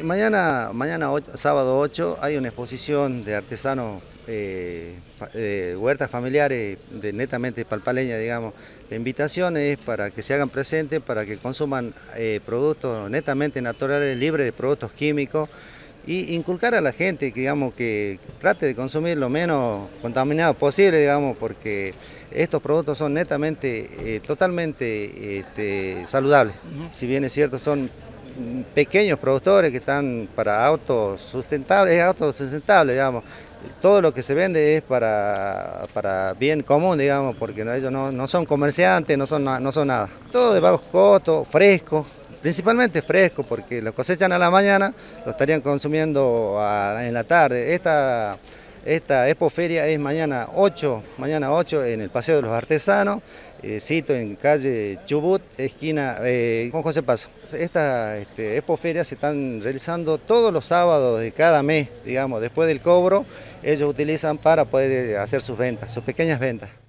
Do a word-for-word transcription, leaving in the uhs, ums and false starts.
Mañana, mañana ocho, sábado ocho, hay una exposición de artesanos, eh, eh, huertas familiares, de netamente palpaleña, digamos. La invitación es para que se hagan presentes, para que consuman eh, productos netamente naturales, libres de productos químicos, y inculcar a la gente, digamos, que trate de consumir lo menos contaminado posible, digamos, porque estos productos son netamente, eh, totalmente este, saludables. Uh-huh. Si bien es cierto, son pequeños productores que están para autosustentables, es autosustentable, digamos. Todo lo que se vende es para, para bien común, digamos, porque no, ellos no, no son comerciantes, no son, no son nada. Todo de bajo costo, fresco. Principalmente fresco, porque lo cosechan a la mañana, lo estarían consumiendo a, en la tarde. Esta, esta expoferia es mañana ocho, mañana ocho en el Paseo de los Artesanos, eh, sito en calle Chubut, esquina eh, con José Paso. Estas este, expoferias se están realizando todos los sábados de cada mes, digamos, después del cobro, ellos utilizan para poder hacer sus ventas, sus pequeñas ventas.